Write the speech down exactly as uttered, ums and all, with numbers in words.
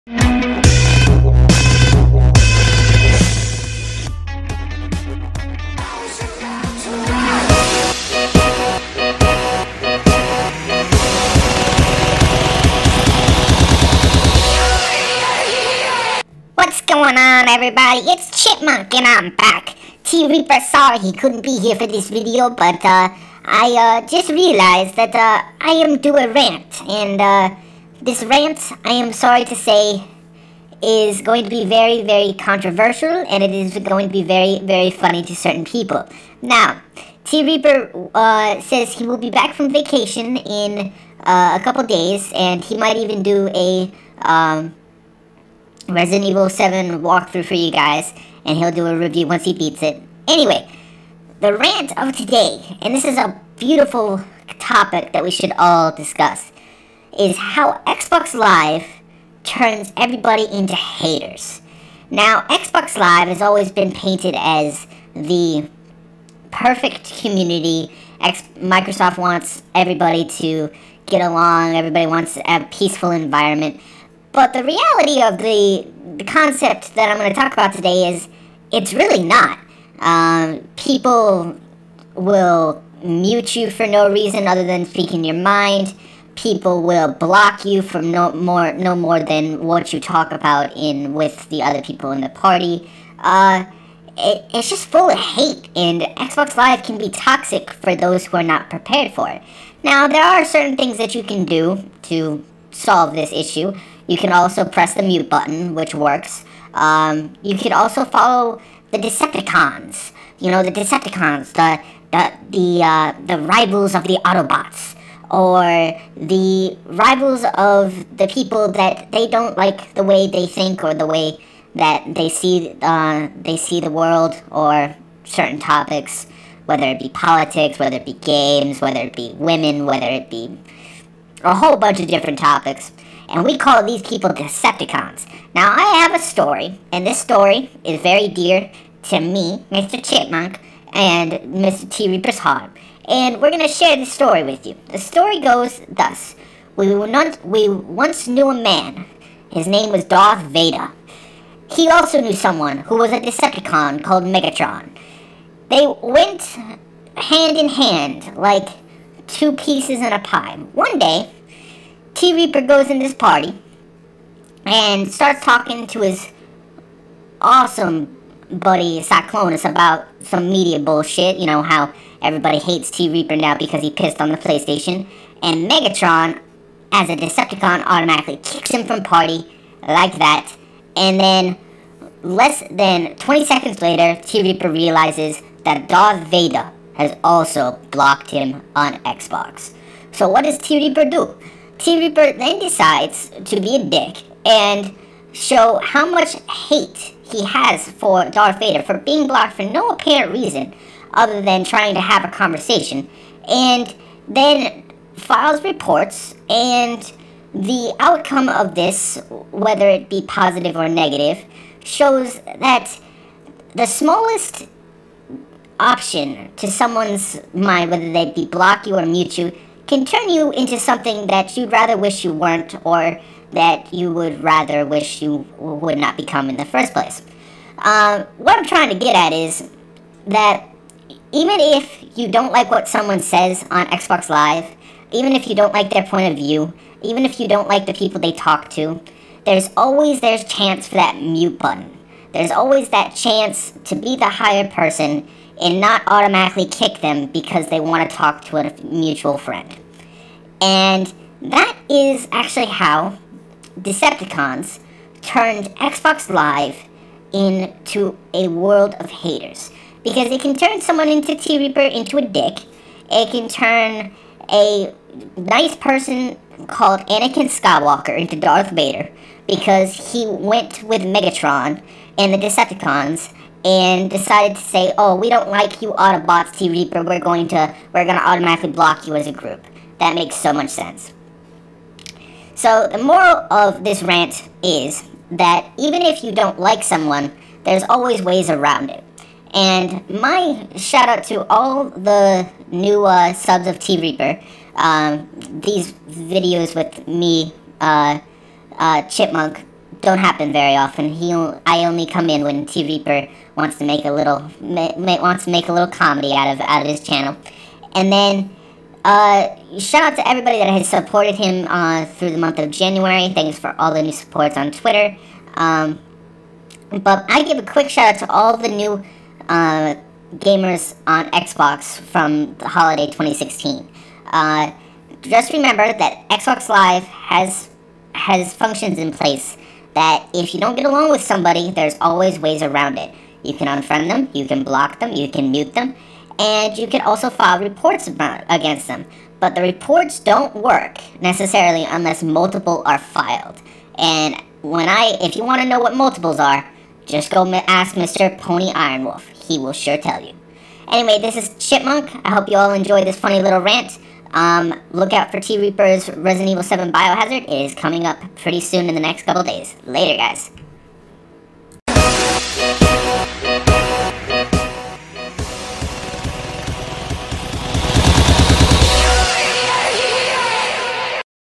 What's going on, everybody? It's Chipmunk and I'm back. T-Reaper, sorry he couldn't be here for this video, but uh, I uh, just realized that uh, I am due a rant, and uh, this rant, I am sorry to say, is going to be very, very controversial, and it is going to be very, very funny to certain people. Now, T-Reaper uh, says he will be back from vacation in uh, a couple days, and he might even do a um, Resident Evil seven walkthrough for you guys, and he'll do a review once he beats it. Anyway, the rant of today, and this is a beautiful topic that we should all discuss, is how Xbox Live turns everybody into haters. Now, Xbox Live has always been painted as the perfect community. X Microsoft wants everybody to get along, everybody wants a peaceful environment. But the reality of the, the concept that I'm going to talk about today is it's really not. Um, people will mute you for no reason other than speaking your mind. People will block you from no more no more than what you talk about in with the other people in the party. Uh, it, it's just full of hate, and Xbox Live can be toxic for those who are not prepared for it. Now, there are certain things that you can do to solve this issue. You can also press the mute button, which works. Um, you can also follow the Decepticons. You know, the Decepticons, the the the uh, the rivals of the Autobots, or the rivals of the people that they don't like the way they think or the way that they see uh, they see the world or certain topics, whether it be politics, whether it be games, whether it be women, whether it be a whole bunch of different topics. And we call these people Decepticons. Now, I have a story, and this story is very dear to me, Mister Chipmunk, and Mister T-Reaper's heart. And we're going to share this story with you. The story goes thus. We, not, we once knew a man. His name was Darth Vader. He also knew someone who was a Decepticon called Megatron. They went hand in hand like two pieces in a pie. One day, T-Reaper goes in this party and starts talking to his awesome buddy Cyclonus about some media bullshit. You know, how everybody hates T-Reaper now because he pissed on the PlayStation. And Megatron, as a Decepticon, automatically kicks him from party like that. And then, less than twenty seconds later, T-Reaper realizes that Darth Vader has also blocked him on Xbox. So what does T-Reaper do? T-Reaper then decides to be a dick and show how much hate he has for Darth Vader for being blocked for no apparent reason other than trying to have a conversation, and then files reports, and the outcome of this, whether it be positive or negative, shows that the smallest option to someone's mind, whether they be block you or mute you, can turn you into something that you'd rather wish you weren't, or that you would rather wish you would not become in the first place. Uh, what I'm trying to get at is that even if you don't like what someone says on Xbox Live, even if you don't like their point of view, even if you don't like the people they talk to, there's always there's chance for that mute button. There's always that chance to be the higher person and not automatically kick them because they want to talk to a mutual friend. And that is actually how Decepticons turned Xbox Live into a world of haters. Because it can turn someone into T-Reaper into a dick. It can turn a nice person called Anakin Skywalker into Darth Vader because he went with Megatron and the Decepticons and decided to say, oh, we don't like you Autobots, T-Reaper, we're going to we're going to automatically block you as a group. That makes so much sense. So the moral of this rant is that even if you don't like someone, there's always ways around it. And my shout out to all the new uh, subs of T-Reaper. Um, these videos with me, uh, uh, Chipmunk, don't happen very often. He, I only come in when T Reaper wants to make a little, ma ma wants to make a little comedy out of out of his channel. And then, uh, shout out to everybody that has supported him uh, through the month of January. Thanks for all the new supports on Twitter. Um, but I give a quick shout out to all the new uh, gamers on Xbox from the holiday twenty sixteen. Uh, just remember that Xbox Live has has functions in place that if you don't get along with somebody, there's always ways around it. You can unfriend them, you can block them, you can mute them, and you can also file reports against them. But the reports don't work necessarily unless multiple are filed. And when I, if you want to know what multiples are, just go ask Mister Pony Ironwolf. He will sure tell you. Anyway, this is Chipmunk. I hope you all enjoyed this funny little rant. Um, look out for T Reaper's Resident Evil seven Biohazard. It is coming up pretty soon in the next couple days. Later, guys.